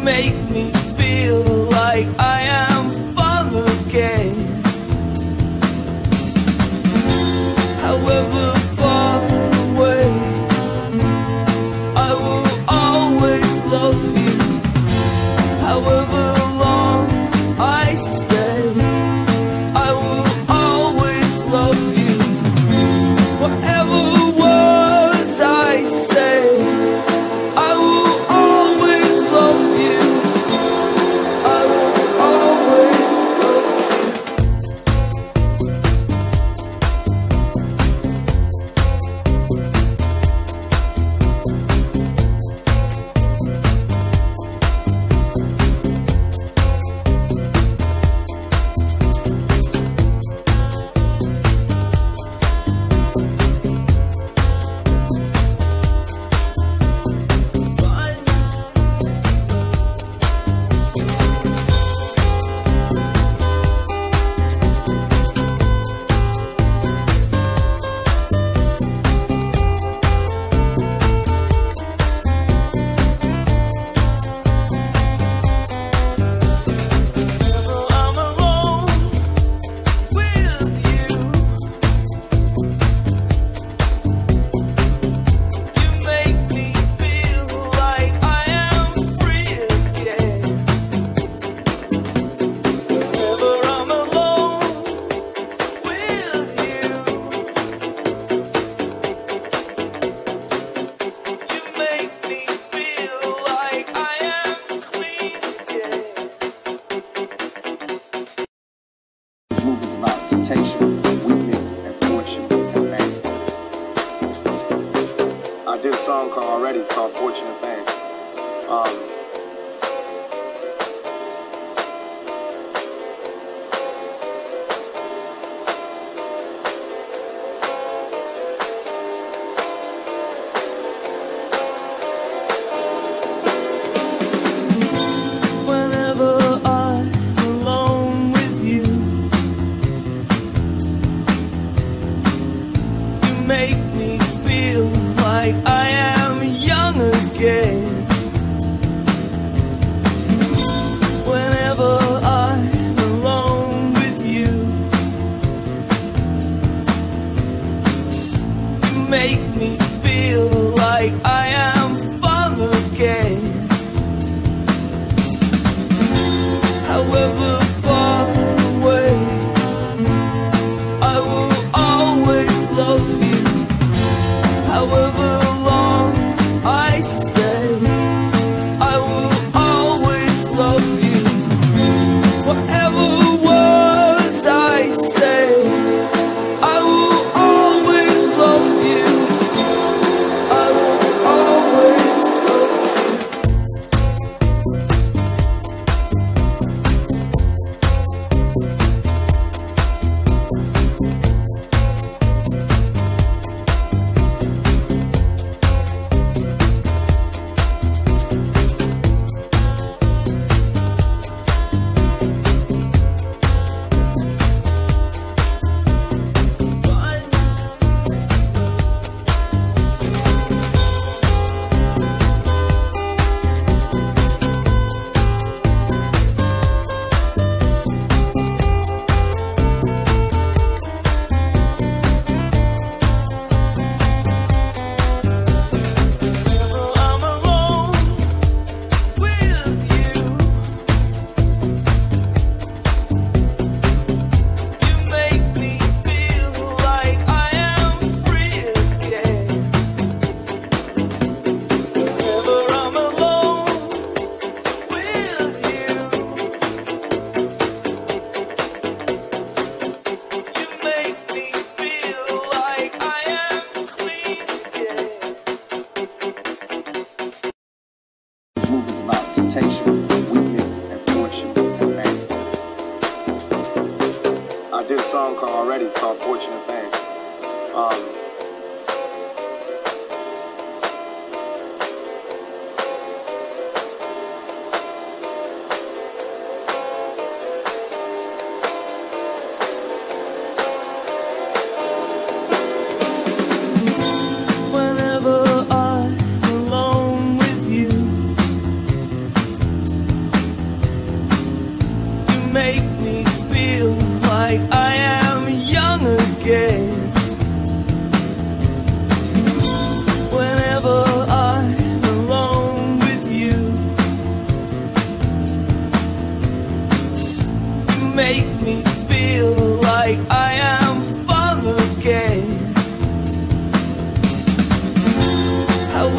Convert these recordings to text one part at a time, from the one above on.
make me feel like I am fun again. However far away, I will always love you. However long I stay, I will always love you. Whatever words I say, I will always love you. I will always love I did a song already called Fortunate Man. whenever I'm alone with you. You make me feel like I am young again. Whenever I'm alone with you, you make me feel like I am fun again. However far away, I will always love you. However long I stay, I will always love you. Whatever words I say, I will always love you. I will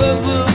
the blue.